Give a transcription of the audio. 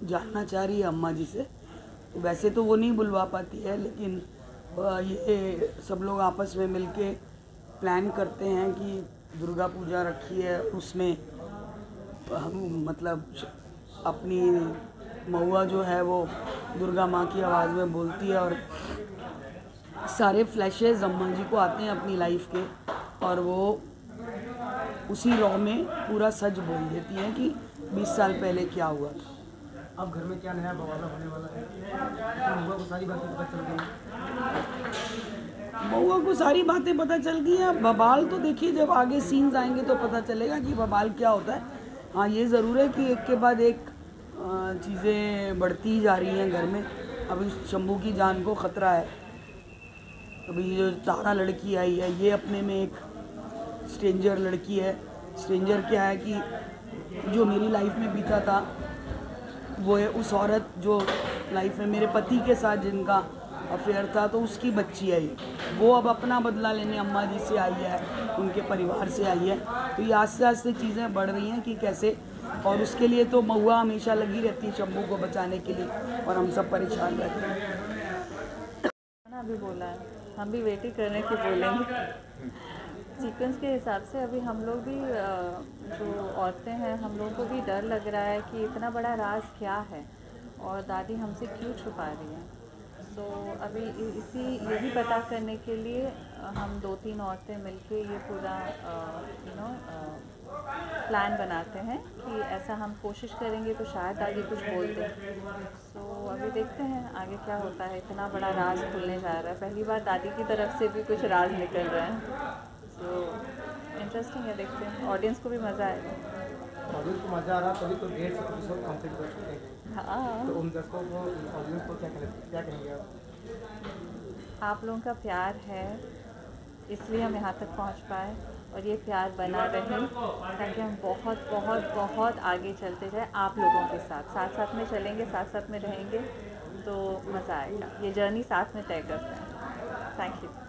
जानना चाह रही है अम्मा जी से। वैसे तो वो नहीं बुलवा पाती है, लेकिन ये सब लोग आपस में मिलके प्लान करते हैं कि दुर्गा पूजा रखी है, उसमें हम मतलब अपनी महुआ जो है वो दुर्गा माँ की आवाज़ में बोलती है और सारे फ्लैशेस अम्मा जी को आते हैं अपनी लाइफ के, और वो उसी रॉ में पूरा सच बोल देती हैं कि 20 साल पहले क्या हुआ था। अब घर में क्या नया बवाला होने वाला है? तो महुआ को सारी बातें पता चल गई। महुआ को सारी बातें पता चल गई हैं। बवाल तो देखिए जब आगे सीन्स आएंगे तो पता चलेगा कि बवाल क्या होता है। हाँ, ये ज़रूर है कि एक के बाद एक चीज़ें बढ़ती जा रही हैं घर में। अभी शंभू की जान को ख़तरा है। अभी जो तारा लड़की आई है ये अपने में एक स्ट्रेंजर लड़की है। स्ट्रेंजर क्या है कि जो मेरी लाइफ में बीता था वो है उस औरत जो लाइफ में मेरे पति के साथ जिनका अफेयर था, तो उसकी बच्ची आई। वो अब अपना बदला लेने अम्मा जी से आई है, उनके परिवार से आई है। तो ये आस्ते आस्ते चीज़ें बढ़ रही हैं कि कैसे, और उसके लिए तो महुआ हमेशा लगी रहती है शंभू को बचाने के लिए, और हम सब परेशान रहते हैं। अभी बोला है, हम भी वेट ही करने की बोलेंगे। सीक्वेंस के हिसाब से अभी हम लोग भी जो औरतें हैं हम लोगों को भी डर लग रहा है कि इतना बड़ा राज क्या है और दादी हमसे क्यों छुपा रही है। तो अभी यही पता करने के लिए हम 2-3 औरतें मिलके ये पूरा प्लान बनाते हैं कि ऐसा हम कोशिश करेंगे तो शायद दादी कुछ बोल दें। तो अभी देखते हैं आगे क्या होता है। इतना बड़ा राज खुलने जा रहा है, पहली बार दादी की तरफ से भी कुछ राज निकल रहा है। तो इंटरेस्टिंग है, देखते हैं, ऑडियंस को भी मज़ा आएगा। ऑडियंस को मज़ा आ रहा तभी तो 150 एपिसोड कंप्लीट कर चुके हैं। हाँ, तो उन दर्शकों को, ऑडियंस को क्या कहेंगे आप लोगों का प्यार है इसलिए हम यहाँ तक पहुँच पाए, और ये प्यार बना रहे ताकि हम बहुत बहुत बहुत आगे चलते जाए। आप लोगों के साथ साथ में चलेंगे, साथ में रहेंगे तो मज़ा आएगा। ये जर्नी साथ में तय करते हैं। Thank you.